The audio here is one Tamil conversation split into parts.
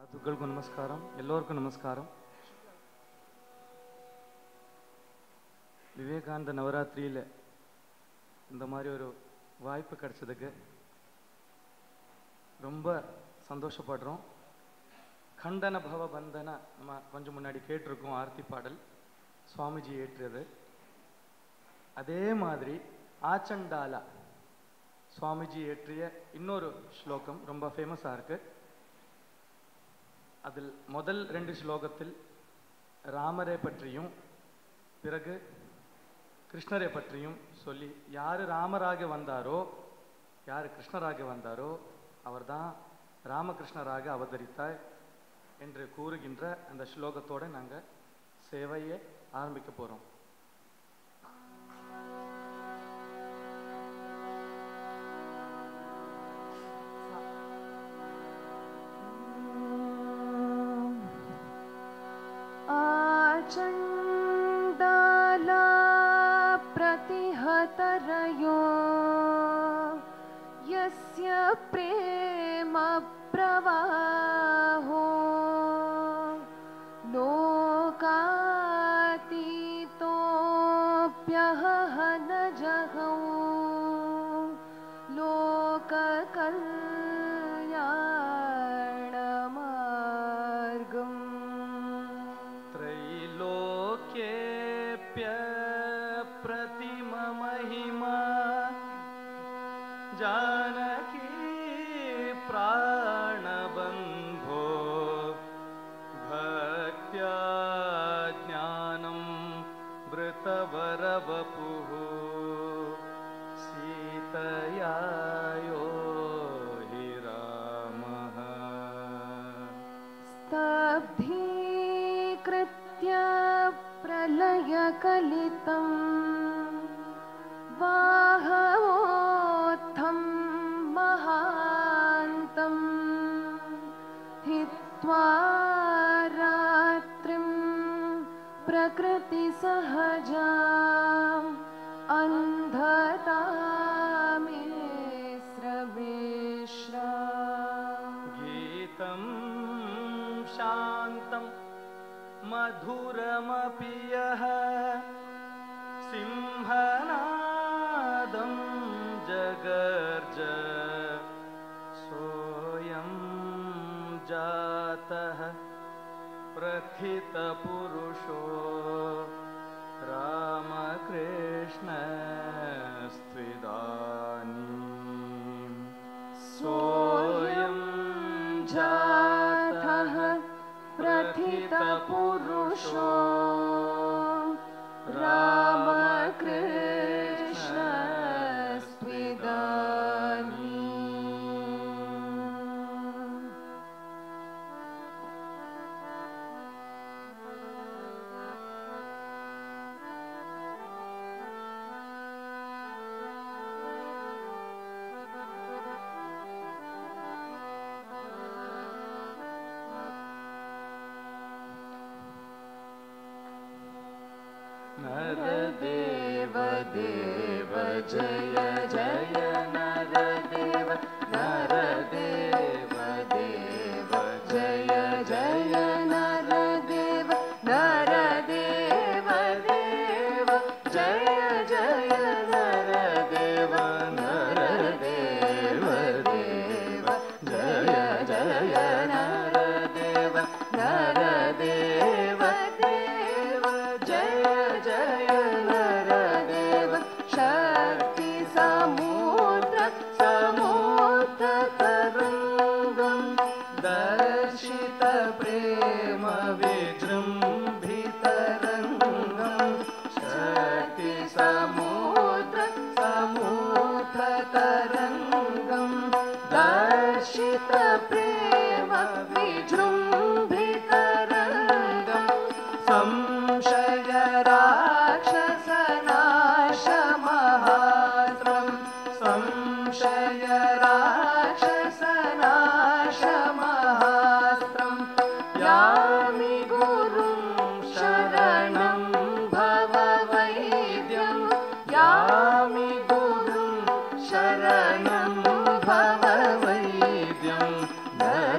சாதுக்களுக்கும் நமஸ்காரம், எல்லோருக்கும் நமஸ்காரம். விவேகானந்த நவராத்திரியில் இந்த மாதிரி ஒரு வாய்ப்பு கிடைச்சதுக்கு ரொம்ப சந்தோஷப்படுறோம். கண்டன பவ பந்தன நம்ம கொஞ்சம் முன்னாடி கேட்டிருக்கோம், ஆர்த்தி பாடல் சுவாமிஜி ஏற்றியது. அதே மாதிரி ஆச்சண்டாலா சுவாமிஜி ஏற்றிய இன்னொரு ஸ்லோகம் ரொம்ப ஃபேமஸாக இருக்கு. அதில் முதல் 2 ஸ்லோகத்தில் ராமரை பற்றியும் பிறகு கிருஷ்ணரை பற்றியும் சொல்லி, யார் ராமராக வந்தாரோ யார் கிருஷ்ணராக வந்தாரோ அவர்தான் ராமகிருஷ்ணராக அவதரித்தார் என்று கூறுகின்ற அந்த ஸ்லோகத்தோடு நாங்கள் சேவையை ஆரம்பிக்க போகிறோம். चण्डाला प्रतिहतरयो यस्य प्रेम प्रवाहो लोकातीतोऽप्यहनजहौ लोककल्याणमार्गम् प्रतिममहिमा जानकी प्राणबन्धो भक्त्या ज्ञानं मृतवरवपुः सीतया यो हि रामः स्तब्धीकृत्य प्रलयकलितं वाहवोत्थं महान्तं हित्वा रात्रिं प्रकृतिसहजाम् अन्धतामिश्रमिश्रा गीतं शान्तं मधुरमपि यः सिंहनादं जगर्ज सोऽयं जातः प्रथितपुरुषो रामकृष्णस्त्विदानीं सोऽयं जातः प्रथितपुरुषो रामकृष्णस्त्विदानीम्. नरदेव देव जय जय नरदेव नरदेव देव जय जय नरदेव नरदेव देव जय जय नरदेव नरदेव देव जय जय नरदेव नरदेव देव जय जय नरदेव शक्ति समुद्र समुद्रतरङ्गं दर्शित प्रेम विजृम्भितरङ्गं शक्ति समुद्र समुद्रतरङ्गं दर्शित प्रेम विजृम्भितरङ्गं संशय राक्षसनाशमहास्त्रं संशय राक्षसनाशमहास्त्रं यामि गुरुं शरणं भववैद्यं यामि गुरुं शरणं भववैद्यं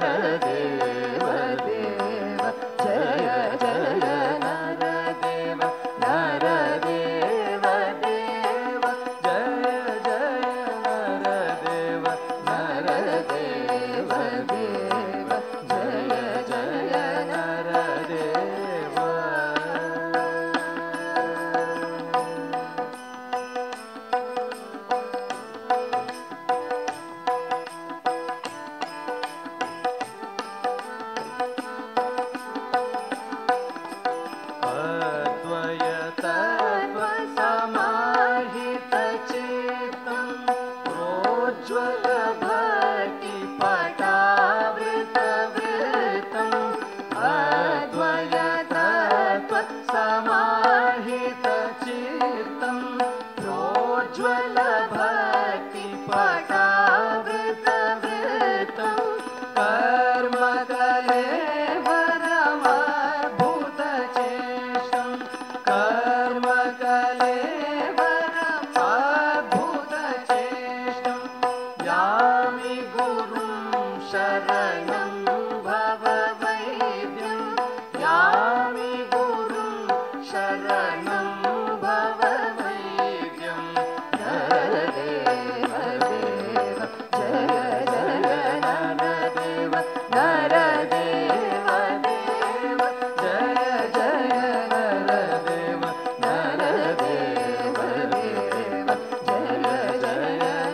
शरणं भववैद्यं यामि गुरुं शरणं भववैद्यं नरदेव देव जय जय नरदेव नरदेव देव जय जय नरदेव नरदेव देव जय जय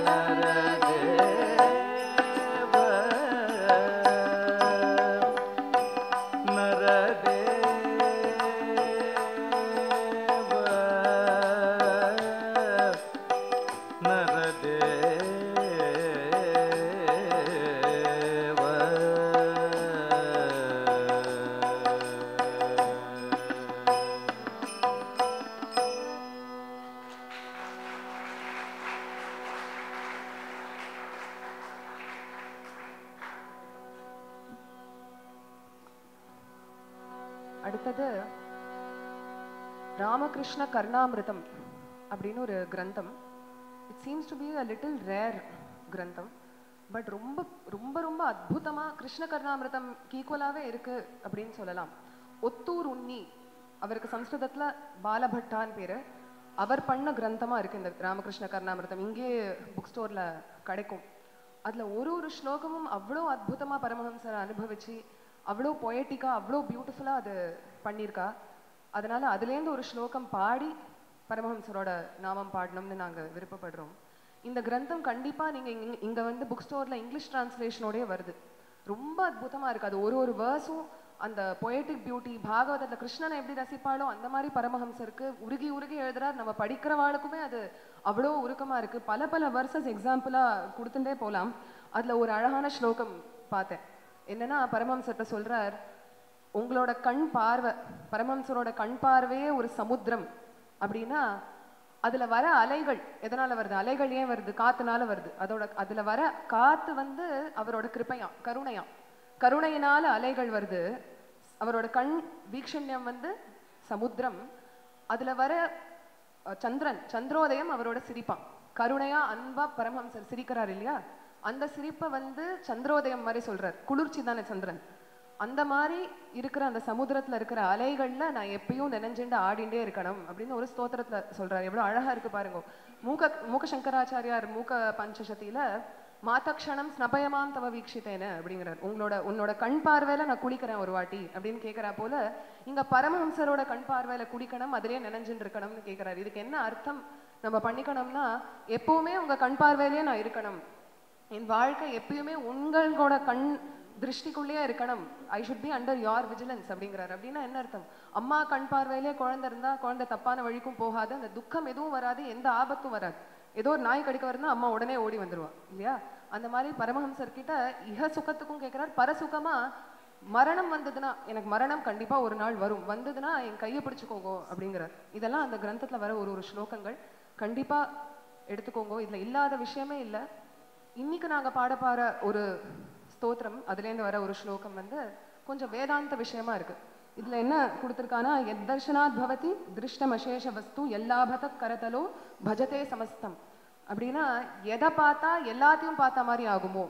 அடுத்தது ராமகிருஷ்ண கர்ணாமிருதம் அப்படின்னு ஒரு கிரந்தம். It seems to be a little rare கிரந்தம், பட் ரொம்ப ரொம்ப ரொம்ப அற்புதமா கிருஷ்ண கர்ணாமிருதம் ஈக்குவலாவே இருக்கு அப்படின்னு சொல்லலாம். ஒத்தூர் உன்னி, அவருக்கு சம்ஸ்கிருதத்துல பாலபட்டான்னு பேரு, அவர் பண்ண கிரந்தமா இருக்கு இந்த ராமகிருஷ்ண கர்ணாமிருதம். இங்கே புக் ஸ்டோர்ல கிடைக்கும். அதுல ஒரு ஒரு ஸ்லோகமும் அவ்வளோ அற்புதமா பரமஹம்சரை அனுபவிச்சு அவ்வளோ பொயட்டிக்கா அவ்வளோ பியூட்டிஃபுல்லா அது பண்ணியிருக்கா. அதனால அதுலேருந்து ஒரு ஸ்லோகம் பாடி பரமஹம்சரோட நாமம் பாடணும்னு நாங்க விருப்பப்படுறோம். இந்த கிரந்தம் கண்டிப்பா நீங்க இங்க வந்து புக் ஸ்டோர்ல இங்கிலீஷ் டிரான்ஸ்லேஷனோடய வருது. ரொம்ப அற்புதமா இருக்கு. அது ஒரு ஒரு வேர்ஸும் அந்த பொயட்டிக் பியூட்டி, பாகவதத்துல கிருஷ்ணனை எப்படி ரசிப்பாளோ அந்த மாதிரி பரமஹம்சருக்கு உருகி உருகி எழுதுறார். நம்ம படிக்கிறவாளுக்குமே அது அவ்வளோ உருக்கமா இருக்கு. பல பல வர்சஸ் எக்ஸாம்பிளா கொடுத்துட்டே போலாம். அதுல ஒரு அழகான ஸ்லோகம் பார்த்தேன். என்னன்னா பரமஹம்சர்கிட்ட சொல்றார், உங்களோட கண் பார்வை, பரமஹம்சரோட கண் பார்வையே ஒரு சமுத்திரம் அப்படின்னா அதுல வர அலைகள் எதனால வருது? அலைகள் ஏன் வருது? காத்துனால வருது. அதுல வர காத்து வந்து அவரோட கிருபையாம், கருணையாம். கருணையினால அலைகள் வருது. அவரோட கண் வீக்ஷண்யம் வந்து சமுத்திரம். அதுல வர சந்திரோதயம் அவரோட சிரிப்பான். கருணையா அன்பா பரமஹம்சர் சிரிக்கிறார் இல்லையா, அந்த சிரிப்பை வந்து சந்திரோதயம் மாதிரி சொல்றார். குளிர்ச்சி தானே சந்திரன். அந்த மாதிரி இருக்கிற அந்த சமுத்திரத்துல இருக்கிற அலைகள்ல நான் எப்பயும் நினைஞ்சுண்டு ஆடிண்டே இருக்கணும் அப்படின்னு ஒரு ஸ்தோத்திரத்துல சொல்றாரு. எவ்வளவு அழகா இருக்கு பாருங்க. மூக்க சங்கராச்சாரியார் மூக்க பஞ்சசதியில மாதக்ஷணம் ஸ்னபயமாம் தவ வீக்ஷித்தேன அப்படிங்கிறார். உன்னோட கண் பார்வையில நான் குளிக்கிறேன் ஒரு வாட்டி அப்படின்னு கேட்கிறா போல இங்க பரமஹம்சரோட கண் பார்வையில குளிக்கணும், அதிலே நினைஞ்சுட்டு இருக்கணும்னு கேட்கிறாரு. இதுக்கு என்ன அர்த்தம் நம்ம பண்ணிக்கணும்னா, எப்பவுமே உங்க கண் பார்வையிலேயே நான் இருக்கணும், என் வாழ்க்கை எப்பயுமே உங்களோட கண் திருஷ்டிக்குள்ளேயே இருக்கணும். I should be under your vigilance அப்படிங்கிறாரு. அப்படின்னா என்ன அர்த்தம்? அம்மா கண் பார்வையிலே குழந்தை இருந்தா குழந்தை தப்பான வழிக்கும் போகாது, அந்த துக்கம் எதுவும் வராது, எந்த ஆபத்தும் வராது. ஏதோ ஒரு நாய் கடிக்க வருதுன்னா அம்மா உடனே ஓடி வந்துருவா இல்லையா? அந்த மாதிரி பரமஹம்சர் கிட்ட இக சுகத்துக்கும் கேட்கிறார், பரசுகமா மரணம் வந்ததுன்னா, எனக்கு மரணம் கண்டிப்பா ஒரு நாள் வரும், வந்ததுன்னா என் கையை பிடிச்சுக்கோங்க அப்படிங்கிறார். இதெல்லாம் அந்த கிரந்தத்துல வர ஒரு ஒரு ஸ்லோகங்கள் கண்டிப்பா எடுத்துக்கோங்க. இதுல இல்லாத விஷயமே இல்லை. இன்னைக்கு நாங்க பாட ஒரு ஸ்தோத்திரம், அதுலேருந்து வர ஒரு ஸ்லோகம் வந்து கொஞ்சம் வேதாந்த விஷயமா இருக்கு. இதுல என்ன கொடுத்துருக்கானா, எத்தர்ஷனாத் பவதி திருஷ்டம் அசேஷ வஸ்து எல்லாபத கரதலோ பஜதே சமஸ்தம் அப்படின்னா, எதை பார்த்தா எல்லாத்தையும் பார்த்த மாதிரி ஆகுமோ,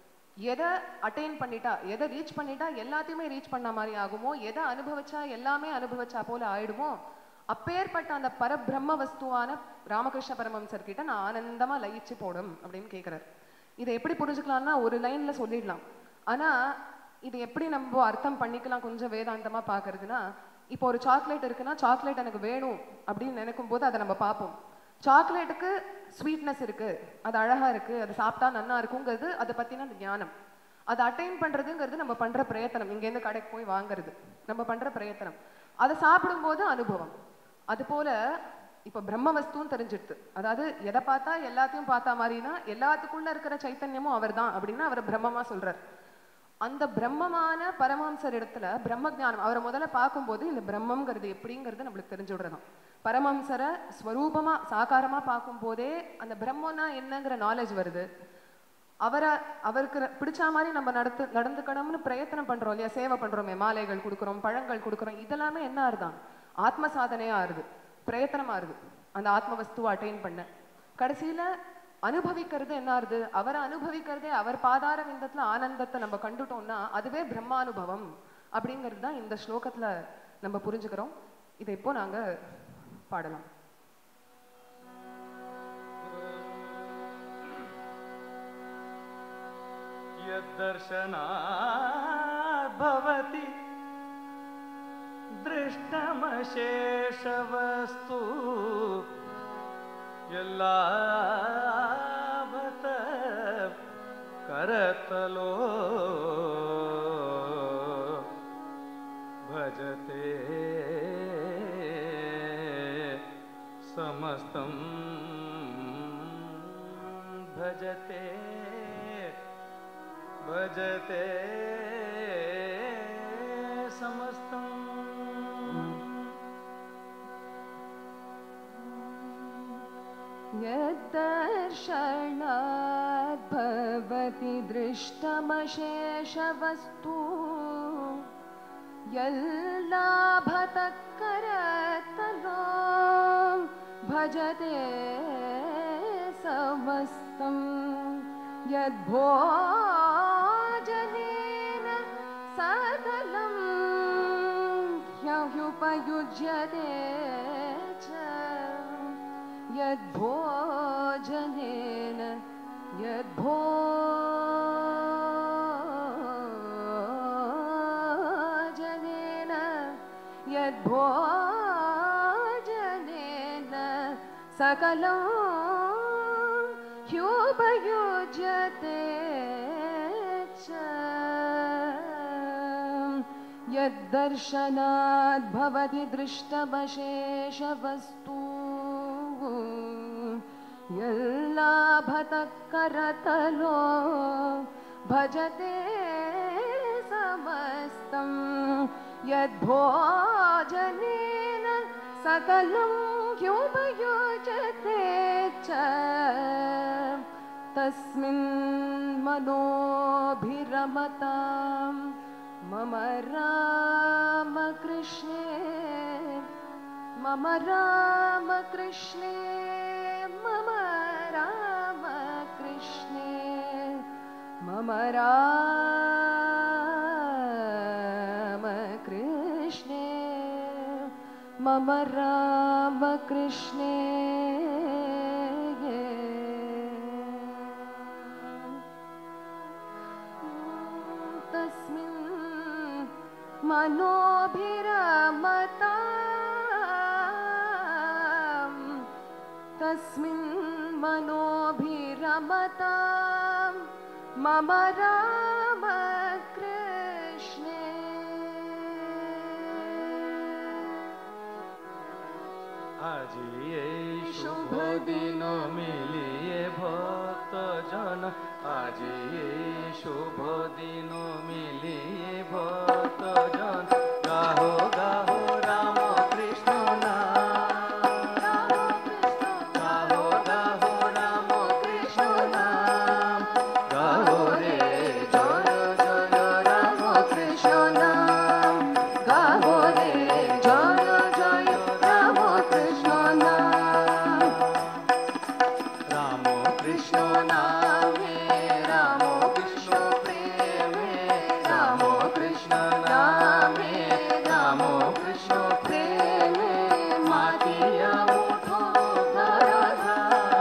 எதை அட்டைன் பண்ணிட்டா, எதை ரீச் பண்ணிட்டா எல்லாத்தையுமே ரீச் பண்ண மாதிரி ஆகுமோ, எதை அனுபவிச்சா எல்லாமே அனுபவிச்சா போல ஆயிடுமோ, அப்பேற்பட்ட அந்த பரபிரம்ம வஸ்துவான ராமகிருஷ்ண பரமஹம்சர் கிட்ட நான் ஆனந்தமா லயிச்சு போடும் அப்படின்னு கேட்கிறார். இதை எப்படி புரிஞ்சுக்கலாம்னா ஒரு லைன்ல சொல்லிடலாம். ஆனா இது எப்படி நம்ம அர்த்தம் பண்ணிக்கலாம் கொஞ்சம் வேதாந்தமா பாக்குறதுன்னா, இப்போ ஒரு சாக்லேட் இருக்குன்னா சாக்லேட் எனக்கு வேணும் அப்படின்னு நினைக்கும் போது அதை நம்ம பார்ப்போம். சாக்லேட்டுக்கு ஸ்வீட்னஸ் இருக்கு, அது அழகா இருக்கு, அது சாப்பிட்டா நன்னா இருக்குங்கிறது அதை பத்தின அந்த ஞானம். அதை அட்டைன் பண்றதுங்கிறது நம்ம பண்ற பிரயத்தனம். இங்கேருந்து கடைக்கு போய் வாங்குறது நம்ம பண்ற பிரயத்தனம். அதை சாப்பிடும்போது அனுபவம். அது போல இப்ப பிரம்ம வஸ்துன்னு தெரிஞ்சிடுது. அதாவது எதை பார்த்தா எல்லாத்தையும் பார்த்தா மாதிரினா எல்லாத்துக்குள்ள இருக்கிற சைத்தன்யமும் அவர் தான் அப்படின்னா அவரை பிரம்மமா சொல்றார். அந்த பிரம்மமான பரமஹம்சர் இடத்துல பிரம்ம ஜானம் அவரை முதல்ல பார்க்கும்போது இந்த பிரம்மங்கிறது எப்படிங்கிறது நம்மளுக்கு தெரிஞ்சு விடுறதான். பரமஹம்சரை ஸ்வரூபமா சாகாரமா பார்க்கும் போதே அந்த பிரம்மனா என்னங்கிற நாலேஜ் வருது. அவருக்கு பிடிச்ச மாதிரி நம்ம நடந்துக்கணும்னு பிரயத்தனம் பண்றோம் இல்லையா, சேவை பண்றோமே, மாலைகள் கொடுக்குறோம், பழங்கள் கொடுக்குறோம், இதெல்லாமே என்ன ஆறுதான்? ஆத்ம சாதனையா ஆறுது, பிரயத்தனமா இருக்கு அந்த ஆத்ம வஸ்துவை அட்டைன் பண்ண. கடைசியில அனுபவிக்கிறது என்ன ஆறுது? அவரை அனுபவிக்கிறதே அவர் பாதார விந்தத்துல ஆனந்தத்தை நம்ம கண்டுட்டோம்னா அதுவே பிரம்மானுபவம் அப்படிங்கிறது தான் இந்த ஸ்லோகத்துல நம்ம புரிஞ்சுக்கிறோம். இதை இப்போ நாங்க பாடலாம். यद्दर्शनात् भवति दृष्टमशेषवस्तु यल्लाभत करतलो भजते समस्तं भजते भजते समस्तम् यद्दर्शनात् भवति दृष्टमशेषवस्तु यल्लाभतः करतलो भजते समस्तम् यद्भोजनेन सकलं ह्युपयुज्यते च यद्भोजनेन सकलं ह्युपयुज्यते च यद्दर्शनात् भवति दृष्टमशेषवस्तु यल्लाभतः करतलो भजते समस्तं यद्भोजनेन सकलं ह्युपयुज्यते च तस्मिन् मनोभिरमतां मम रामकृष्णे मम रामकृष्णे मम रामकृष्णे मम रामकृष्णे मम रामकृष्णे तस्मिन् मनोभिरमतां मम रामकृष्णे आज ये शुभ दिन मिलिए भक्त जन आज ये शुभ दिन मिलिए भक्त जन गाहो गाहो राम कृष्ण नाम गाहो गाहो राम कृष्ण नाम गाहो रे जय जय राम कृष्ण नाम गाहो रे जय जय राम कृष्ण नाम राम कृष्ण नाम राम कृष्ण प्रेम राम कृष्ण नाम राम कृष्ण प्रेम मातिया उठो धरा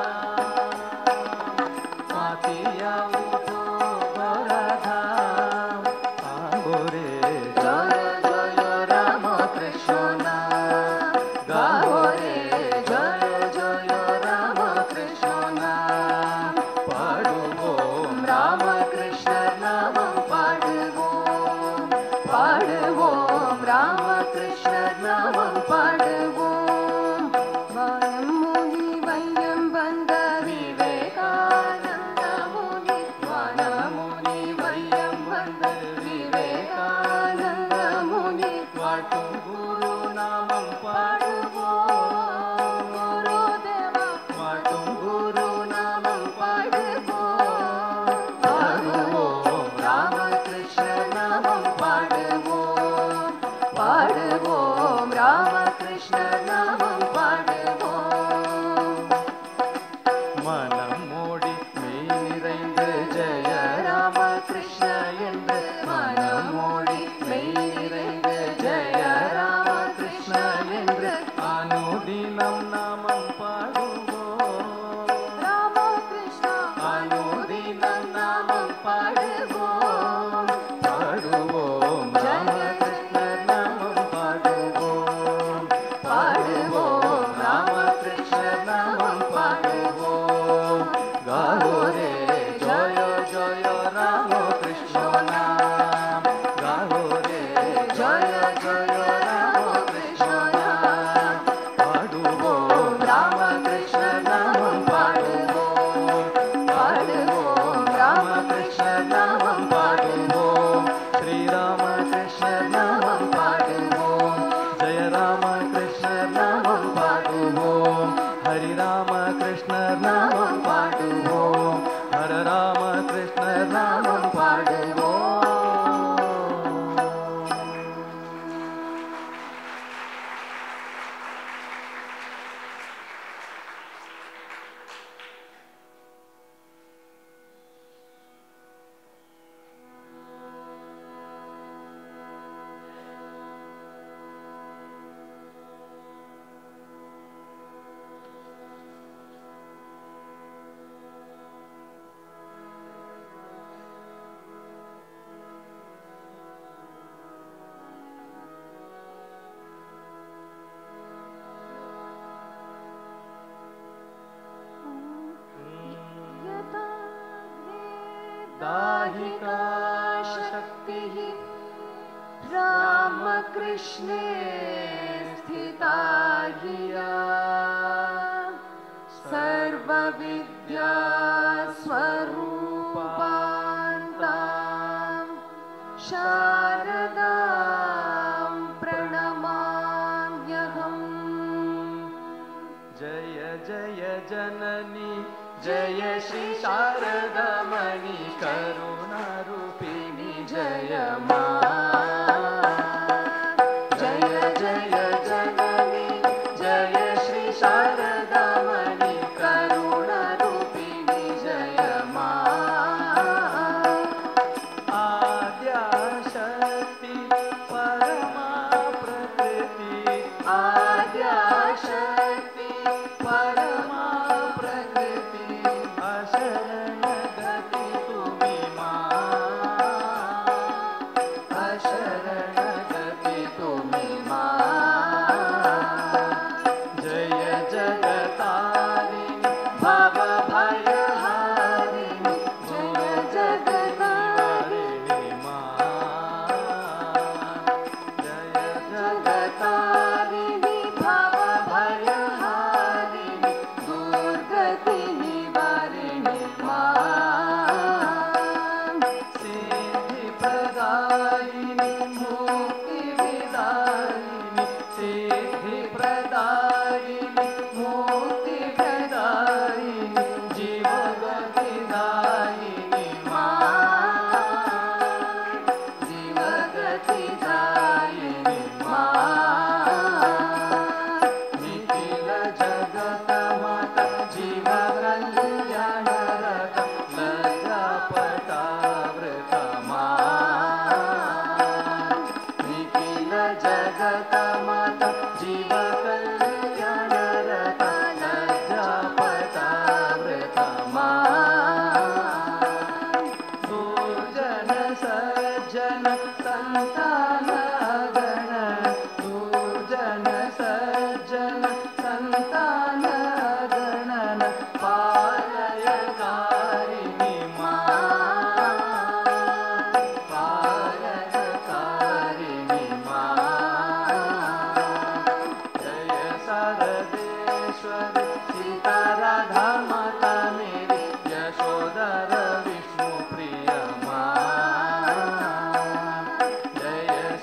मातिया उठो धरा गाहो रे जय जय राम कृष्ण नाम गाहो रे जय जय राम कृष्ण नाम पाडुवोम राम कृष्ण नाम पाडुवोम पाडुवोम राम कृष्ण नाम पाडुवोम वयं मुनि वयं बन्द विवेकानन्द मुनि वनमुनि वयं बन्द विवेकानन्द मुनि वाटुं गुरु नामं पाडुवोम गुरुदेव वाटुं गुरु नामं पाडुवोम पाडुवोम राम कृष्ण नामं पाडुवोम पाडुवोम राम कृष्ण नामं पाडुवोम मनमु பாடுவோம் ராமகிருஷ்ணர் நாமம் பாடுவோம் பாடுவோம் ராமகிருஷ்ணர் நாமம் பாடுவோம் गाओ रे जय जय राम कृष्ण नाम गाओ रे जय जय राम कृष्ण नाम पाडुवोम राम कृष्ण नाम पाडुवोम पाडुवोम राम कृष्ण नाम पाडुवोम श्री राम कृष्ण नाम पाडुवोम जय राम कृष्ण नाम पाडुवोम हरि राम कृष्ण नाम पाडुवोम हर राम कृष्ण नाम पाडुवोम दाहिका शक्तिः रामकृष्णे स्थिता हिया सर्वविद्या स्वरूपान्तां शारदां प्रणमाम्यहम् जय जय जननी जय श्री शारदामणि करुणारूपिणी जय मां जय जय जननी जय श्री शारदामणि करुणारूपिणी जय मां आद्याशक्ति परमा प्रकृति आद्याशक्ति परमा प्रकृति अशरण गति तुम्ही मां अशरण गति तुम्ही मां जय जगतारिणी भव भयहारिणी जय जगतारिणी मां जय जगतारिणी भव भयहारिणी दुर्गति निवारिणी मां सिद्धि प्रदायिनी मुक्ति विदायिनी सिद्धि प्रदायिनी मुक्ति प्रदायिनी जीवगतिदायिनी मां जीवगतिदायिनी मां निखिल जगत माता जीव कल्याणरत लज्जापटावृत मां निखिल जगत माता जीव कल्याणरत लज्जापटावृत मां दुर्जन सज्जन संतान गण दुर्जन सज्जन संतान गणन पालयकारिणी मां पालयकारिणी मां जय शारदेश्वरी सीता राधा माता मेरी यशोधर विष्णु प्रिय मां जय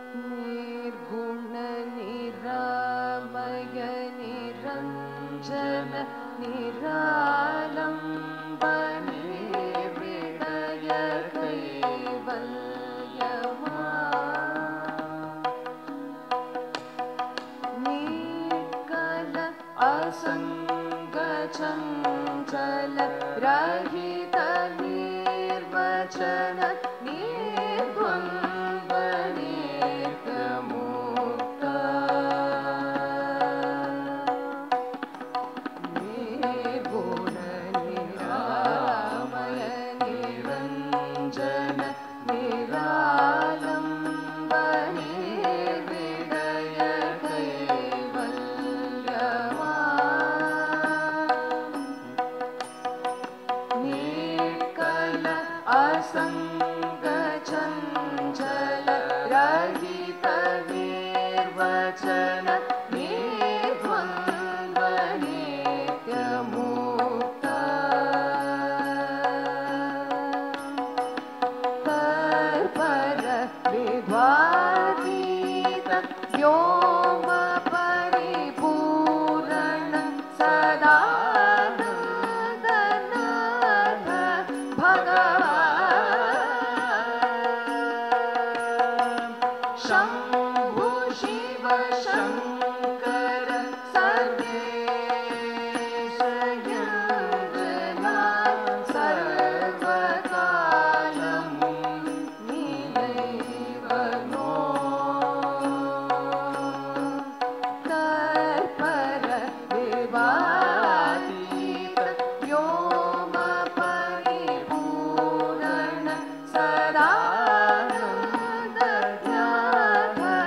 निर्गुण निरामय निरञ्जन निरालम्ब निर्विलय कैवल्यमा निकल असंग चञ्चल रहित निर्वचन निर्द्वन्द्व नित्यमुक्त निर्गुण निरामय निरञ्जन निरालम्ब निर्विलय कैवल्यमा निकल असंग चञ्चल रहित निर्वचन निर्द्वन्द्व नित्यमुक्त तत्पर विद्वातीत व्योम परिपूरण सदानन्दनाथ भगवान् शम्भु शिव शङ्कर सर्वेश यन्द्रनाथ सर्वकालं नीनैव नो तत्पर विवातीत व्योम परिपूर्ण सदानन्दनाथ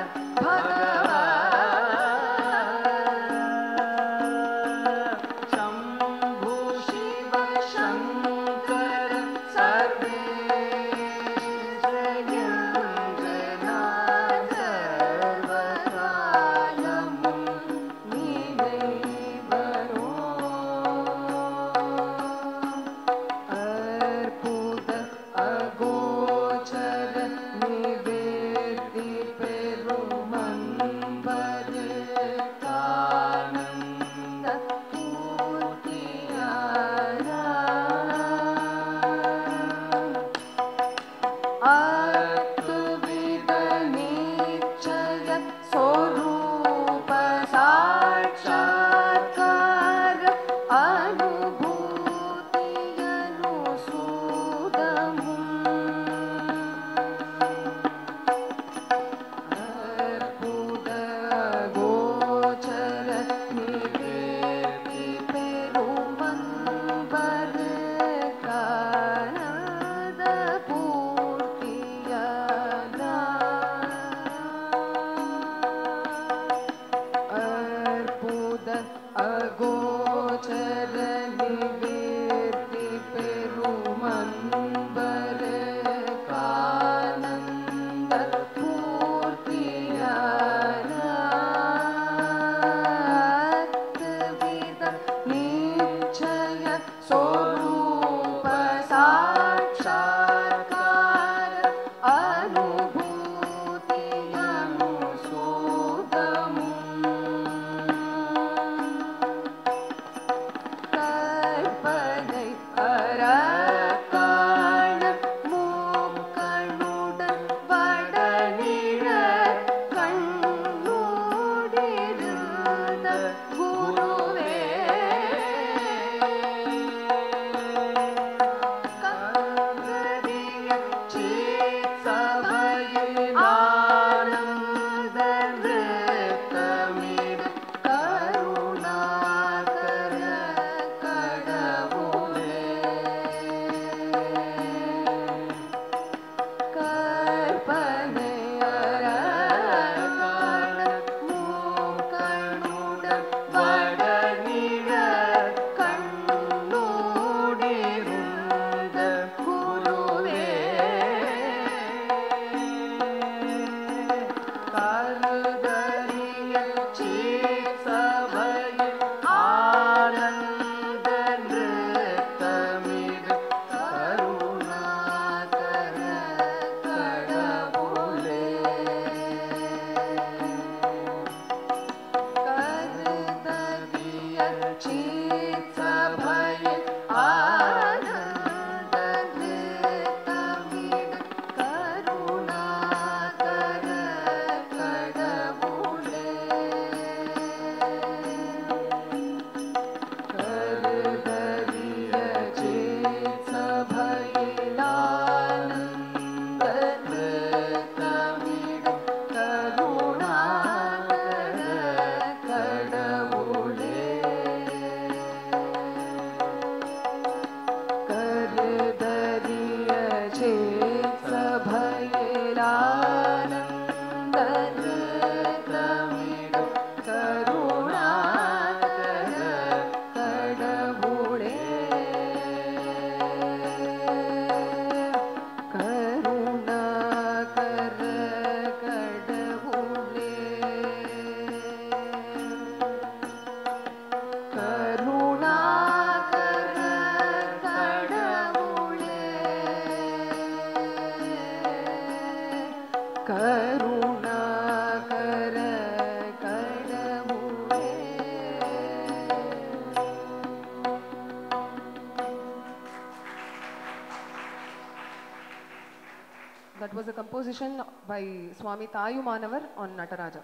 That was a composition by Swami Tayumanavar on Nataraja.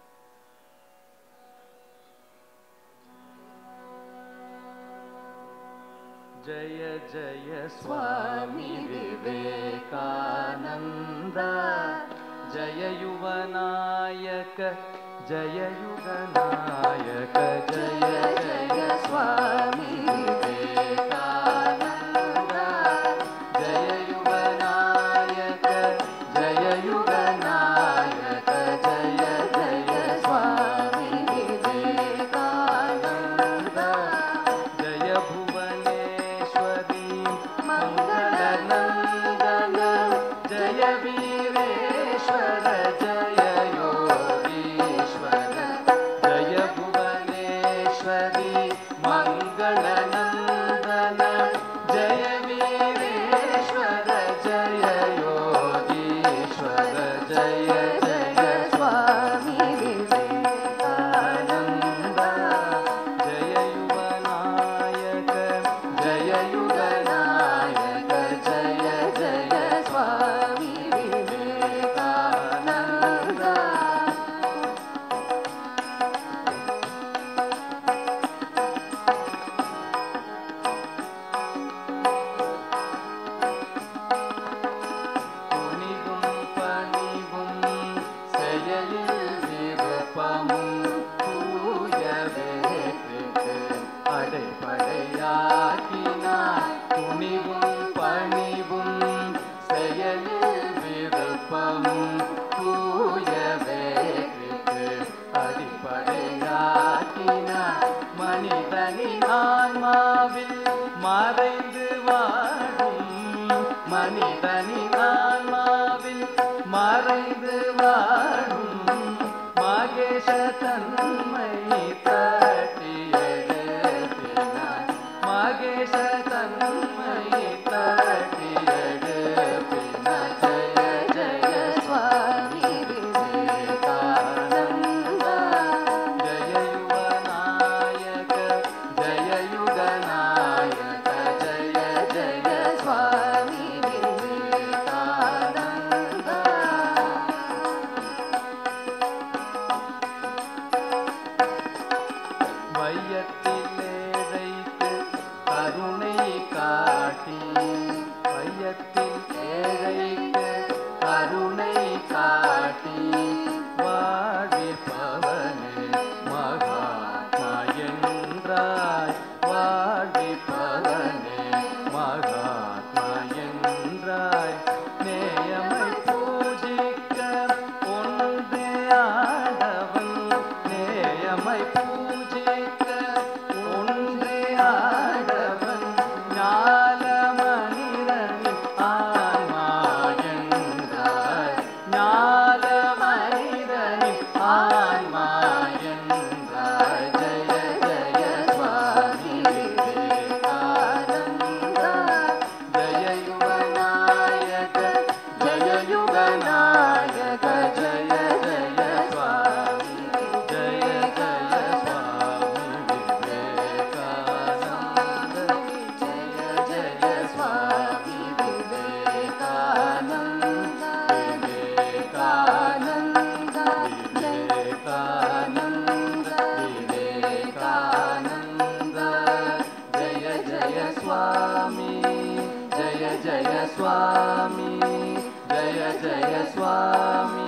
जय जय स्वामी विवेकानंद जय युवनायक जय युगनायक जय जय स्वामी विवेकानंद जय युवनायक जय युगनायक जय जय स्वामी विवेकानंद जय भुवनेश्वरी मंगलनंदन जय वीरेश्वर जय योगीश्वर जय भुवनेश्वरी मंगलनंदन जय वीरेश्वर जय योगीश्वर जय जय स्वामी विवेकानंद जय युवनायक जय युगनायक जय जय स्वामी विवेकानंद துணிவும் பணிவும் செயலில் விருப்பமும் தூய வேற்றுக்கு அடைப்படையாக்கினார் துணிவும் பணிவும் செயலில் விருப்பமும் தூய வேற்றுக்கு அடிப்படையாக்கினார் மனிதனின் ஆன்மாவில் மறைந்து வாழும் மனிதனின் ஆன்மாவில் மறைந்து வாழும் மகேஷ தன்மை தட்டி எழுப்பினார் மகேஷ தன்மை தட்டி எழுப்பினார் ஜய ஜய சுவாமி விவேகானந்த ஜய யுவநாயக ஜய யுகநாயக ஜய ஜய சுவாமி விவேகானந்த வையத்தில் ஏழைக்கு கருணை காட்டி வையத்தில் ஏழைக்கு கருணை காட்டி வாழ்விப்பவனே மகாத்மா என்றாய் வாழ்விப்பவனே மகாத்மா என்றாய் நேயமை பூஜிக்க ஒன்றே ஆடவன் நேயமை பூஜிக்க ஒன்றே ஆடவன் ஞால மனிதனின் ஆன்மா என்றாய் ஞால மனிதனின் ஆன்மா என்றாய் ஜய ஜய சுவாமி விவேகானந்த ஜய யுவநாயக ஜய யுகநாயக ஜய ஜய சுவாமி ஜய ஜய சுவாமி விவேகானந்த ஜய ஜய சுவாமி விவேகானந்த விவேகானந்த விவேகானந்த விவேகானந்த ஜய ஜய சுவாமி ஜய ஜய சுவாமி ஜய ஜய சுவாமி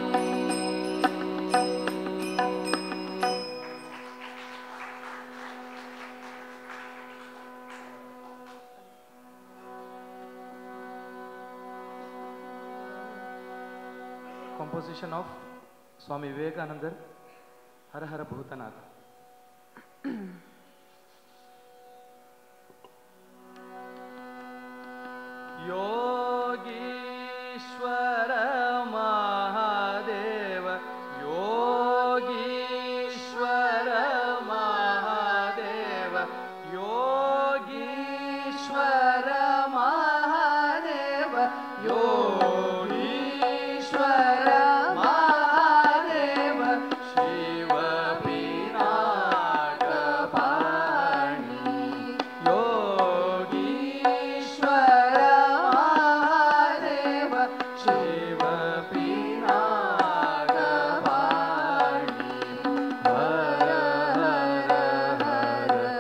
composition of Swami Vivekananda, Har Har Bhutanath. Yogishwara Mahadeva, Yogishwara Mahadeva, Yogishwara Mahadeva, Yogishwara Mahadeva, Shiva Pinakapani, Yogishwara Mahadeva, Shiva Pinakapani, Hara Hara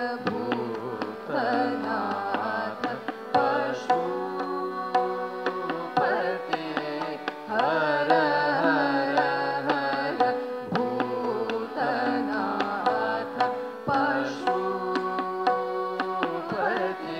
Bhutanatha Pashupati, Hara Hara Bhutanatha Pashupati.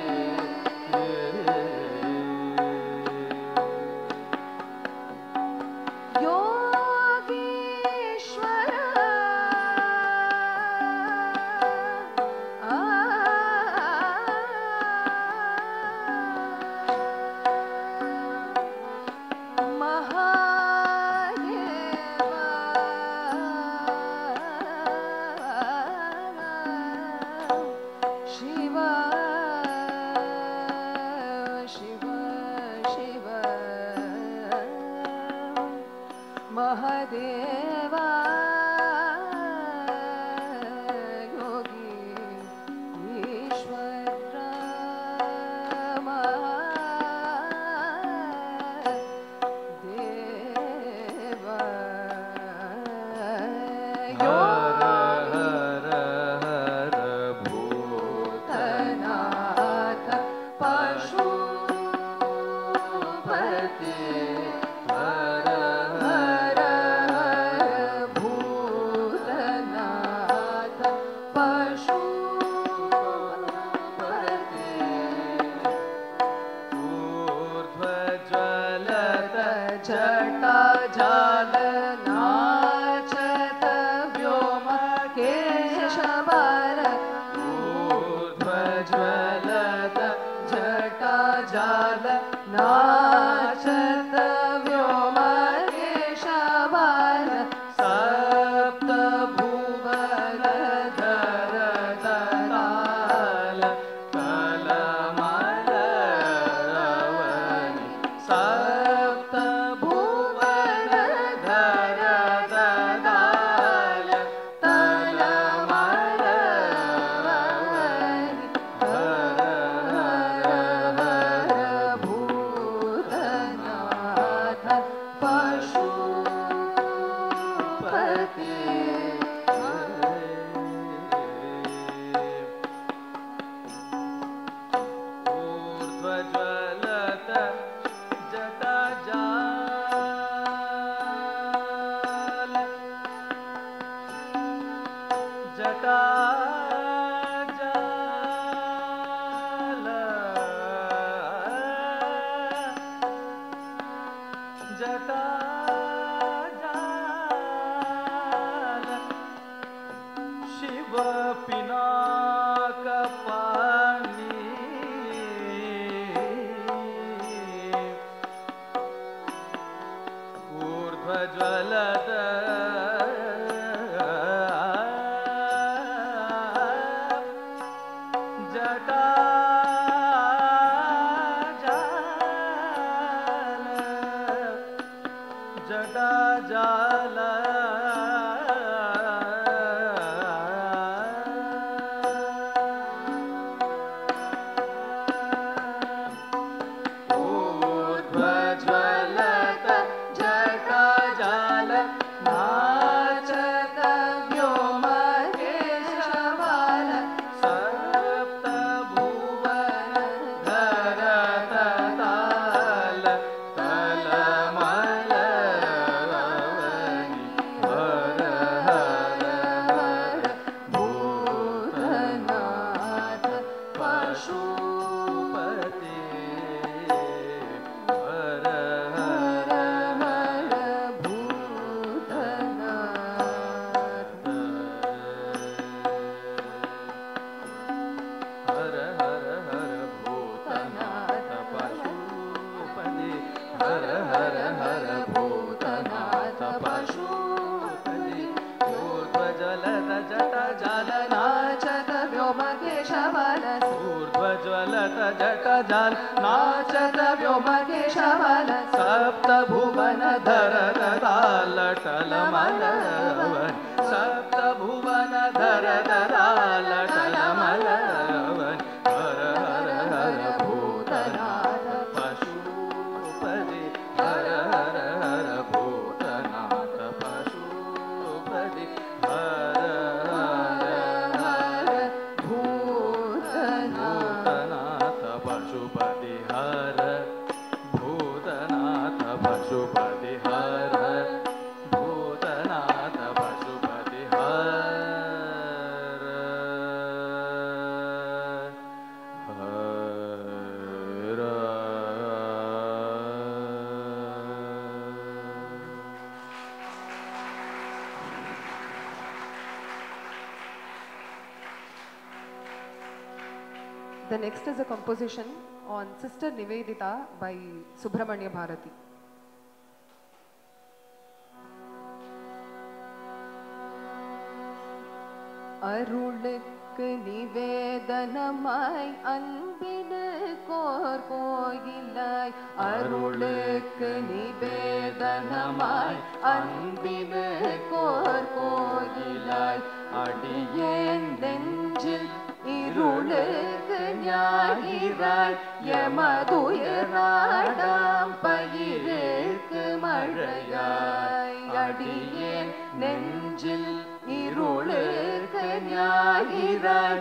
Mahadeva Yogi Ishwara Mahadeva Bhutanatha Pashupati, जटा जाल नाचत व्योम केशवर, ऊर्ध्वज्वलत जटा जाल नाचत व्योम केशवर, सप्त भुवन धर दताल कलमलवनि, सप्त भुवन धर दताल कलमलवनि, हर हर भूतनाथ पशुपति। ऊर्ध्वज्वलत जटा जाल, जटा जाल, जटा जाल, शिव पिनाकपाणि, ऊर्ध्वज्वलत जटा जाल, जटा जाल, ऊर्ध्वज्वलत जटा जाल नाचत व्योम केशवर, सप्त भुवन धर दताल कलमलवनि, हर जाल नाचत व्योमकेशवल सप्त भुवन धर ददालटल मलवन सप्त भुवन धर ददालटल मलवन हर हर हर भूतनाथ पशुपति हर हर हर भूतनाथ पशुपति हर हर हर भूतनाथ पशुपति हर भूतनाथ पशुपति हर Bhootnath Pashupati The next is a composition on Sister Nivedita by Subramanya Bharati. அருளுக்கு நிவேதனமாய் அன்பினு கோர் கோயிலாய் அருளுக்கு நிவேதனமாய் அன்பினு கோர் கோயிலாய் அடியேன் நெஞ்சில் இருளுக்கு ஞாயிறாய் யமதுயராடாம் பயிருக்கு மழையாய் அடியேன் நெஞ்சில் இருளுக்கு ஞாயிறாய்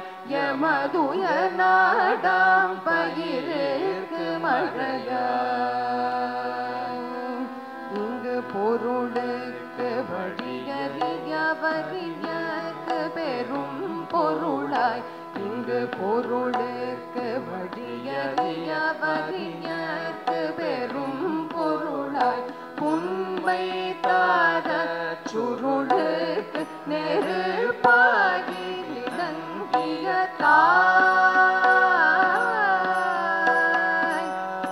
யமதுயராடாம் பயிருக்கு மழையாய் இங்கு பொருளுக்கு வழியறியவறியக்கு பெரும் பொருளாய் இங்கு பொருளுக்கு வழியறியவறியக்கு பெரும் பொருளாய் புண்மை தாத சுருளுக்கு நெருப்பாகி விளங்கிய தாய்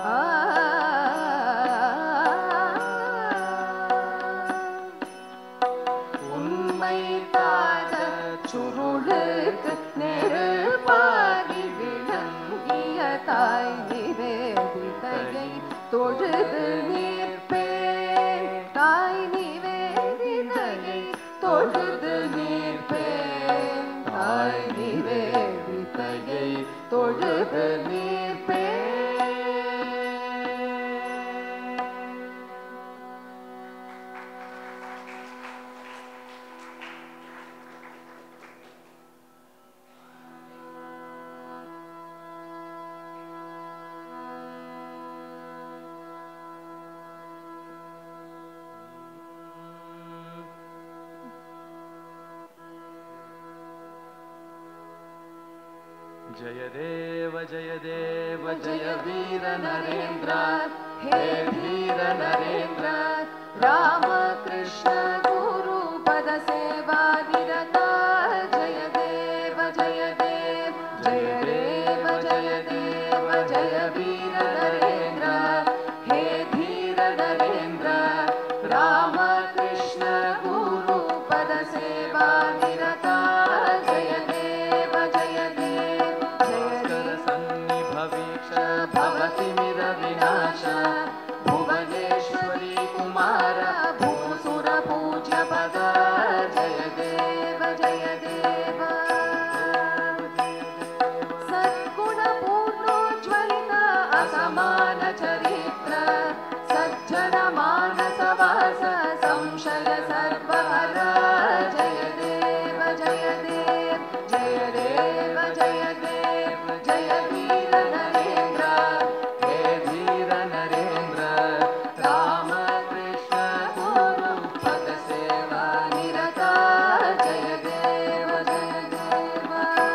உண்மை தாத சுருளுக்கு நெருப்பாகி விளங்கிய தாய் நிவேதிதையை தொழுது நிற்பேன் தாய் நிவேதிதையை தொழுது நிற்பேன் தாய் நிவேதிதையை தொழுது நிற்பேன் जय देव जय वीर नरेंद्र हे वीर नरेंद्र राम कृष्ण गुरु पद सेवा निरता जय देव जय देव जय देव जय देव जय वीर नरेंद्र हे धीर नरेंद्र राम कृष्ण गुरु पद सेवा निरता जय देव जय देव भवति मिर विनाश भुवनेश्वरी कुमार भूसुर पूज्य पद जय देव जय देव सद्गुण पूर्णोज्वलित असमान चरित्र सज्जन मानस वास संशय सर्वहर जय देव जय देव जय देव जय देव जय वीर नरेंद्र हे वीर नरेंद्र राम कृष्ण गुरु पद सेवा निरता जय देव जय देव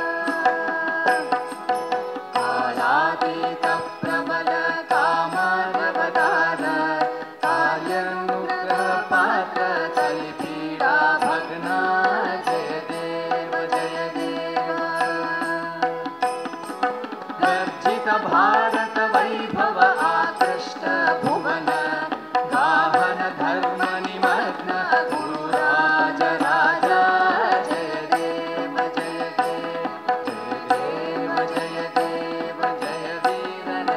कालातीत प्रबल कामानवतार काल्यानुग्रह पात्र कलिपीडा भग्ना जय देव जय देव गर्जित भारत वैभव आकृष्ट भुवन गाहन धर्म निमग्न गुरुराज राजा जय देव जय देव जय देव जय देव जय वीर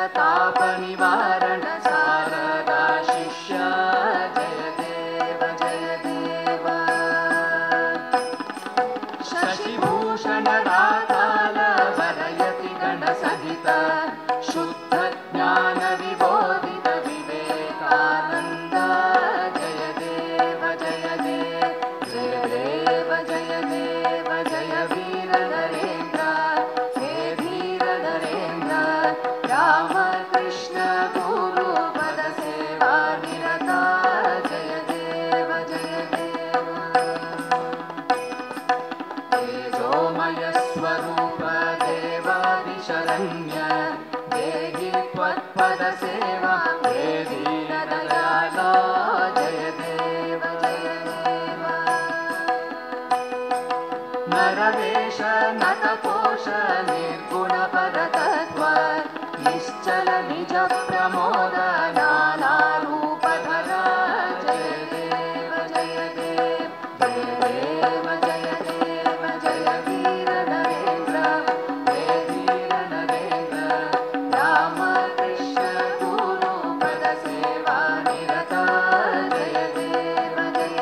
ताप निवारण शारदा शिष्या जय देव शशिभूषण राकाल वरयति गण सहित शुद्ध ज्ञान विबोधित विवेकानंद जय देव जय वीर नरेंद्र हे धीर नरेंद्र राम कृष्ण गुरु पद सेवा निरता जय देव तेजोमय स्वरूप देवादिशरण्य देहि त्वत्पद सेवा हे दीन दयालो जय देव नरवेश नतकोश निर्गुण परतत्व निश्चल निज प्रमोद नाना रूपधर जय देव जय वीर नरेंद्र हे धीर नरेंद्र राम कृष्ण गुरु पद सेवा निरता जय देव जय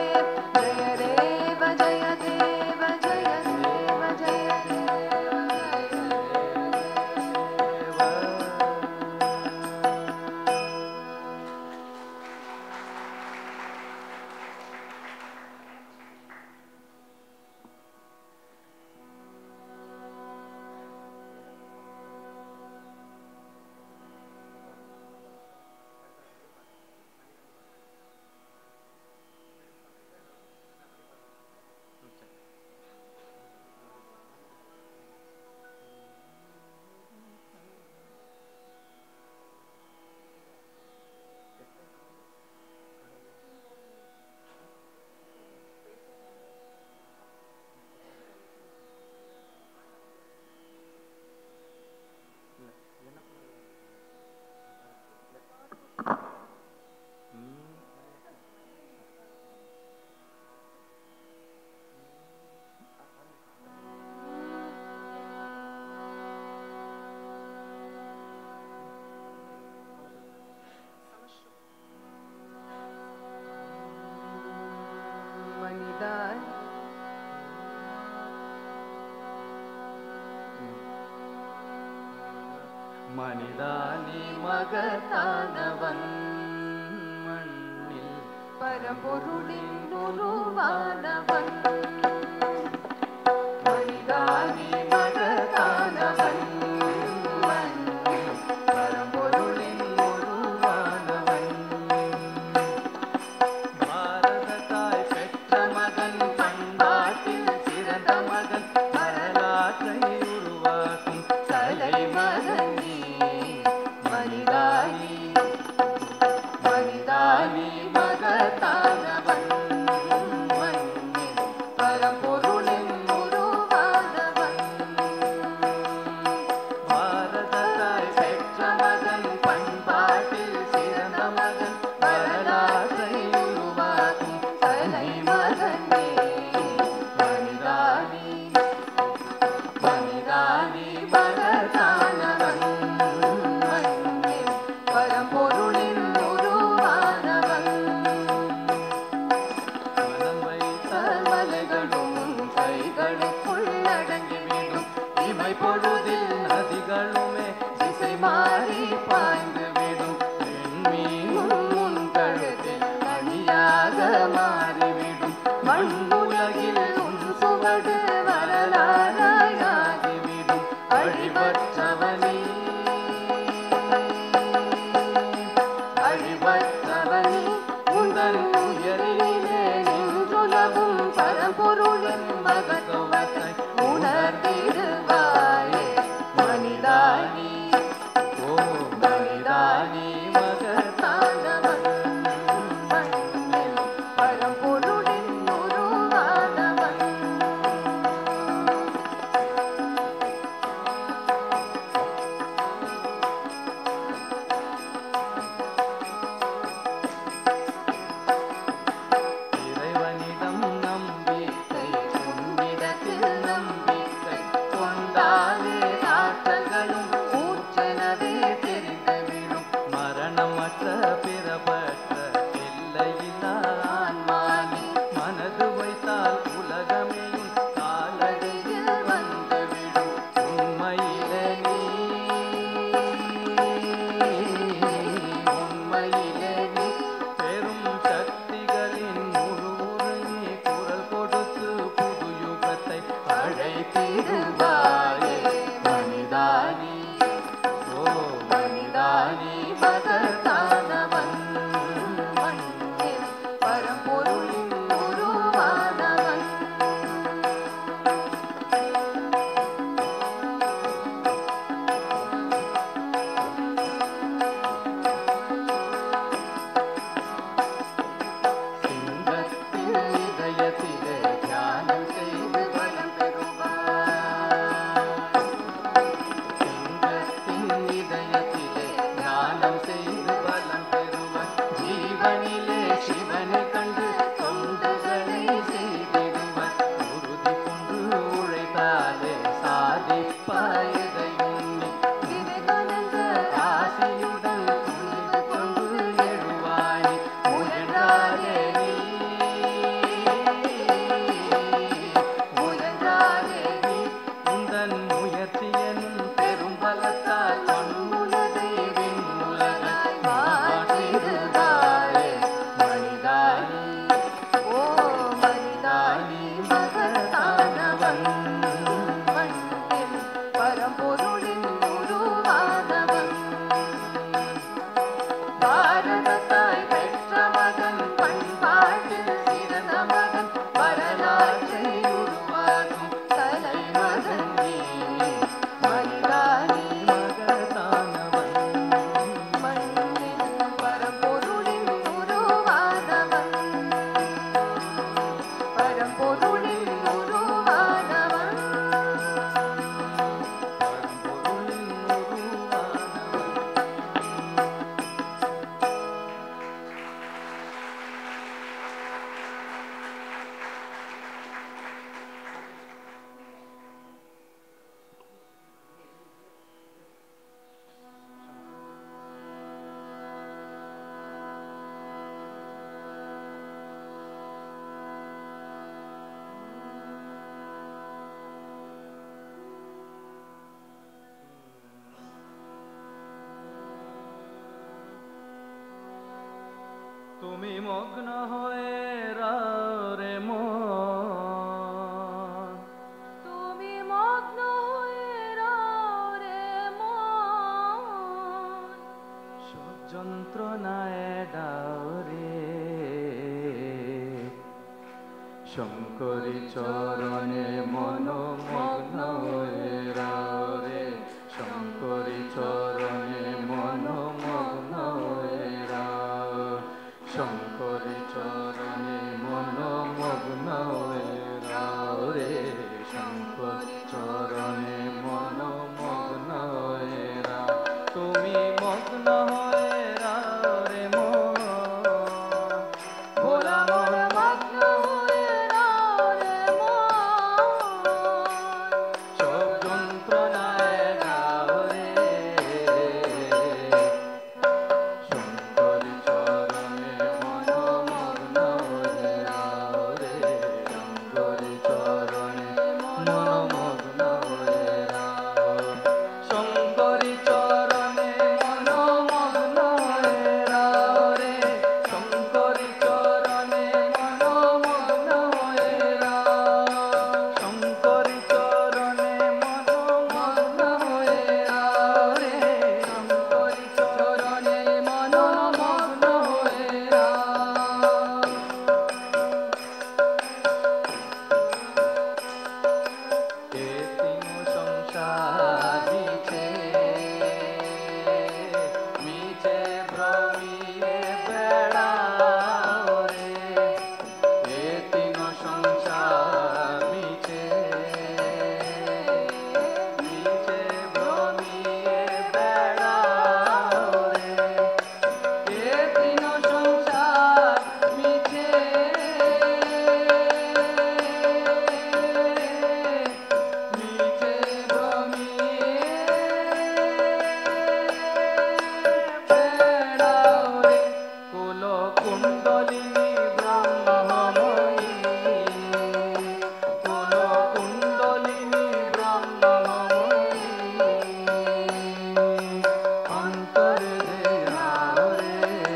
மனிதானி மகத்தானவன் மண்ணில் பரம்பொருளின் உருவானவன் மனிதானி மகத்தானவன் மண்ணில் பரம்பொருளின் உருவானவன் பாரத தாய் பெற்ற மகன் பண்பாட்டில் சிறந்த மகன் வரலாற்றை உருவாக்கும் தலைமகன் நீ மனிதானி மகத்தானவன் மண்ணில் गानि மகத்தானவன் மண்ணில் பரம்பொருளின் உருவானவன் சிங்கத்தின் இதயத்திலே தியானம் செய்து பலம் பெறுவார் சிங்கத்தின் இதயத்திலே தியானம் செய்து பலம் பெறுவார் ஜீவனிலே சிவனை கண்டு தொண்டுகளை செய்திடுவார் உறுதி கொண்டு உழைத்தாலே சாதிப்பாய் எதையும் நீ விவேகானந்த ஆசியுடன் துணிவு கொண்டு எழுவாய் முயன்றாலே நீ முயன்றாலே நீ உந்தன் முயற்சி எனும் பெரும் பலத்தால் மண்ணுலகை விண்ணுலகாய் மாற்றிடுவாயே மனிதானி ஓ மனிதானி மகத்தானவன் மண்ணில் பரம்பொருளின் உருவானவன் பாரதத்தாய் பெற்ற மகன் பண்பாட்டில் சிறந்த மகன் வரலாற்றை உருவாக்கும் தலைமகன் நீ மனிதானி மகத்தானவன் மண்ணில் பரம்பொருளின் உருவானவன் பரம்பொருளின் உருவானவன் பரம்பொருளின் உருவானவன் তুমি মগ্ন হয়ে রাও রে মন তুমি মগ্ন হয়ে রাও রে মন সব যন্ত্রণায় দাও রে শঙ্করী চরণে মন মগ্ন হয়ে রাও রে শঙ্করী চরণে মন মগ্ন হয়ে রাও শঙ্করী চরণে মন মগ্ন হয়ে রাও রে শঙ্করী চরণে মন মগ্ন হয়ে রাও তুমি মগ্ন হয়ে রাও রে মন ভোলা মন মগ্ন হয়ে রাও রে মন সব যন্ত্রণায় দাও রে শঙ্করী চরণে মন মগ্ন হয়ে রাও রে শঙ্করী চরণে মন মগ্ন হয়ে রাও শঙ্করী চরণে মন মগ্ন হয়ে রাও রে শঙ্করী চরণে মন মগ্ন হয়ে রাও শঙ্করী চরণে মন মগ্ন হয়ে রাও রে শঙ্করী চরণে মন মগ্ন হয়ে রাও এ তিন সংসার মিছে মিছে ভ্রমিয়ে বেড়াও রে এ তিন সংসার মিছে মিছে ভ্রমিয়ে বেড়াও রে এ তিন সংসার মিছে মিছে ভ্রমিয়ে বেড়াও রে কুল কুণ্ডলিনী ব্রহ্মময়ী কুল কুণ্ডলিনী ব্রহ্মময়ী অন্তরে দেও রে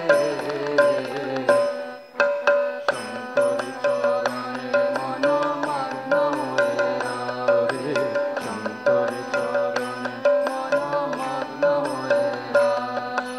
শঙ্করী চরণে মন মগ্ন হয়ে রাও রে শঙ্করী চরণে মন মগ্ন হয়ে রাও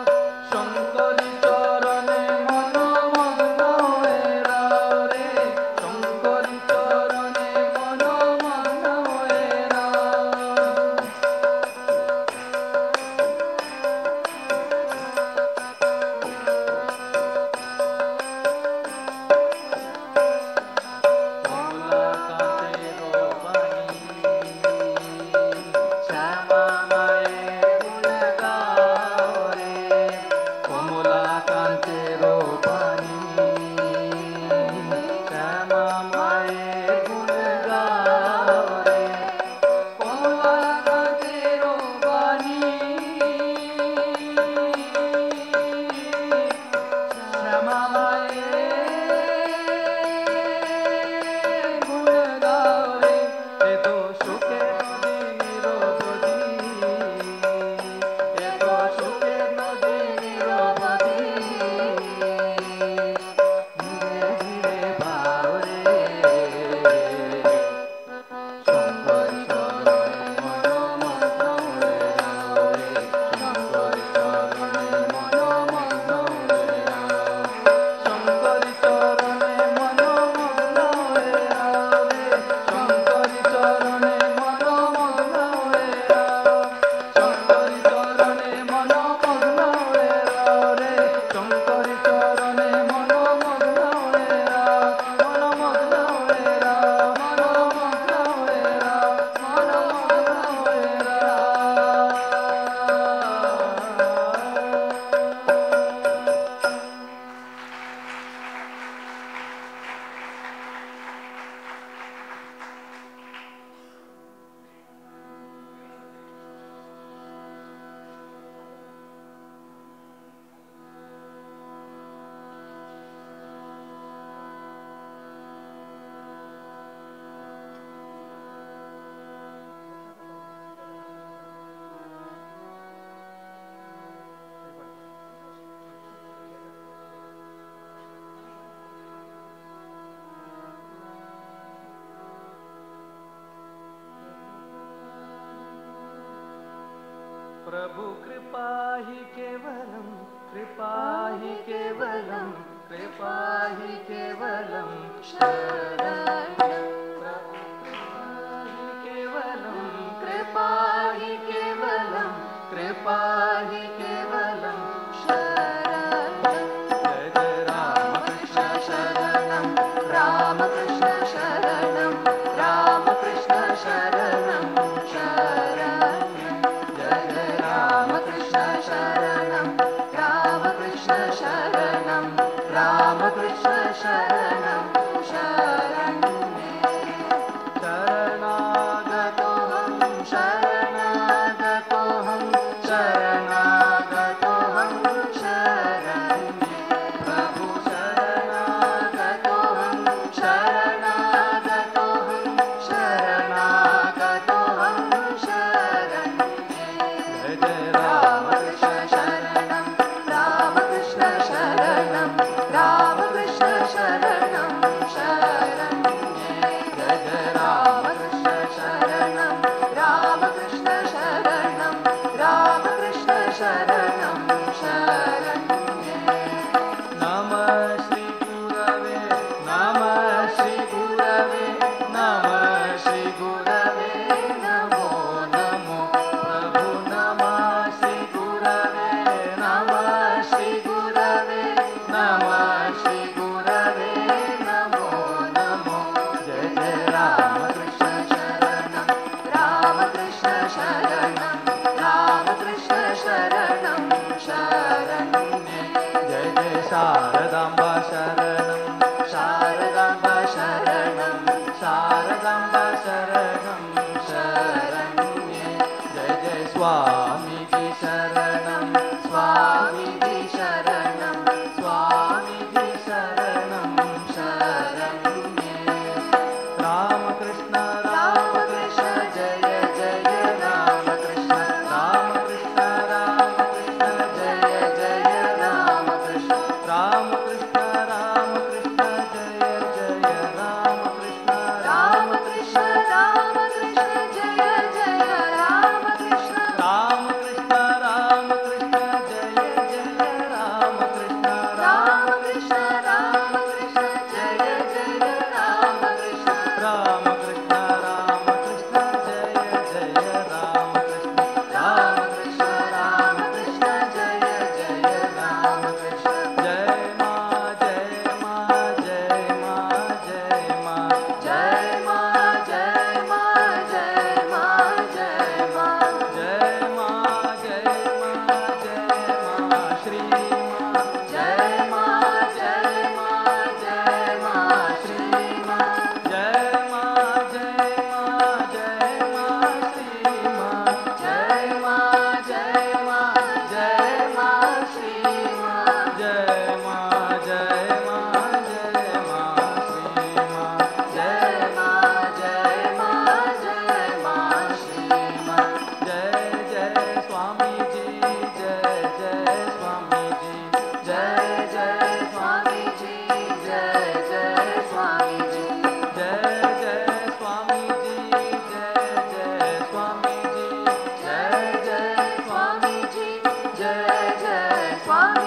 प्रभु कृपा ही केवलम, कृपा ही केवलम, कृपा ही केवलम शरणं। प्रभु कृपा ही केवलम, कृपा ही केवलम, कृपा ही केवलम शरणं। जय जय रामकृष्ण शरणं, रामकृष्ण शरणं, रामकृष्ण शरणं शरणं। जय जय रामकृष्ण शरणं, रामकृष्ण शरणं, रामकृष्ण शरणं शरणं। शरणागतोऽहं, शरणागतोऽहं, शरणागतोऽहं शरण्ये। प्रभु शरणागतोऽहं, शरणागतोऽहं, शरणागतोऽहं शरण्ये। जय जय रामकृष्ण शरणं, रामकृष्ण शरणं, रामकृष्ण शरणं शरण्ये। जय जय रामकृष्ण शरणं, रामकृष्ण शरणं, रामकृष्ण शरणं शरण्ये। नमः श्री गुरवे, नमः श्री गुरवे, नमः श्री गुरवे नमो नमो। प्रभु नमः श्री गुरवे, नमः श्री गुरवे, नमः श्री गुरवे नमो नमो। जय जय रामकृष्ण शरणं, रामकृष्ण शरणं, रामकृष्ण शरणं शरण्ये। जय जय शारदाम्बा शरणं, शारदाम्बा शरणं, शारदाम्बा शरणं शरण्ये। जय जय स्वामीजी शरणं, स्वामीजी शरणं, स्वामीजी शरणं शरण्ये। रामकृष्ण रामकृष्ण जय जय रामकृष्ण, रामकृष्ण रामकृष्ण जय जय रामकृष्ण, रामकृष्ण रामकृष्ण जय जय रामकृष्ण, रामकृष्ण रामकृष्ण जय जय रामकृष्ण, रामकृष्ण रामकृष्ण जय जय रामकृष्ण, रामकृष्ण रामकृष्ण जय जय रामकृष्ण, रामकृष्ण रामकृष्ण जय जय रामकृष्ण, रामकृष्ण रामकृष्ण जय जय रामकृष्ण। जय माँ जय माँ जय माँ जय माँ, जय माँ जय माँ जय माँ जय माँ, जय माँ जय माँ जय माँ श्री माँ, जय माँ जय माँ जय माँ श्री माँ, जय माँ जय माँ जय माँ श्री माँ, जय माँ जय माँ जय माँ श्री माँ, जय माँ जय माँ जय माँ श्री माँ, जय माँ जय माँ जय माँ श्री माँ। जय जय स्वामी जी, जय जय स्वामी जी, जय जय स्वामी जी, जय जय स्वामी जी, जय जय स्वामी जी, जय जय स्वामी जी, जय जय स्वामी जी, जय जय स्वामी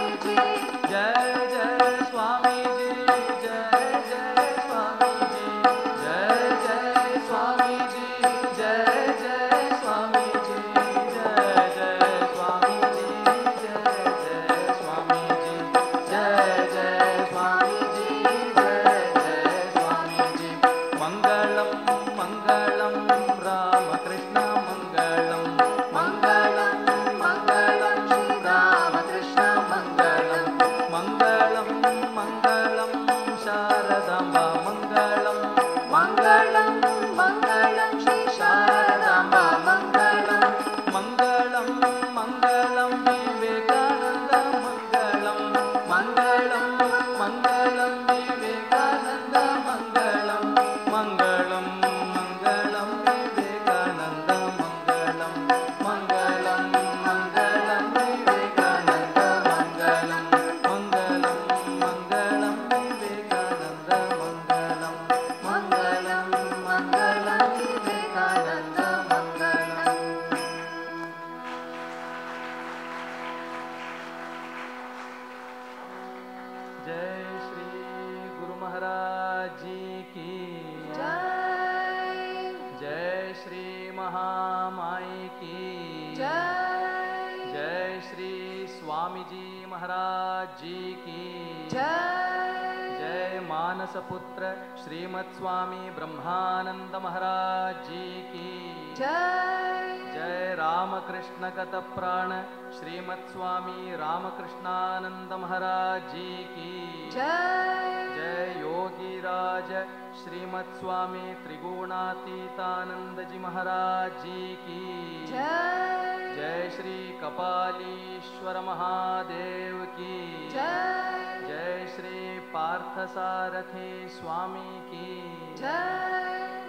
जय श्री गुरु महाराज जी की जय जय श्री महामाई की जय जय श्री स्वामी जी महाराज जी की जय जय मानस पुत्र श्रीमत् स्वामी ब्रह्मानंद महाराज जी की जय जय रामकृष्ण गत प्राण श्रीमत् स्वामी रामकृष्णानंद महाराज जी की जय जय योगी राज श्रीमत् स्वामी त्रिगुणातीतानंद जी महाराज जी की जय जय श्री कपालीश्वर महादेव की जय जय श्री पार्थसारथी स्वामी की जय